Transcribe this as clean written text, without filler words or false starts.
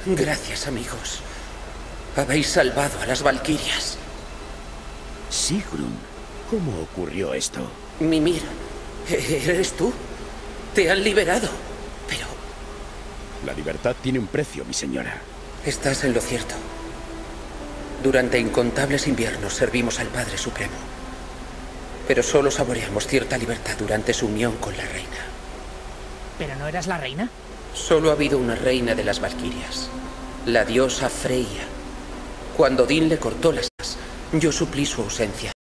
Gracias, amigos. Habéis salvado a las valquirias. Sigrun, ¿cómo ocurrió esto? Mimir, ¿eres tú? Te han liberado. Pero... La libertad tiene un precio, mi señora. estás en lo cierto. Durante incontables inviernos servimos al Padre Supremo. Pero solo saboreamos cierta libertad durante su unión con la reina. ¿Pero no eras la reina? Solo ha habido una reina de las valquirias, la diosa Freya. Cuando Odín le cortó las alas, yo suplí su ausencia.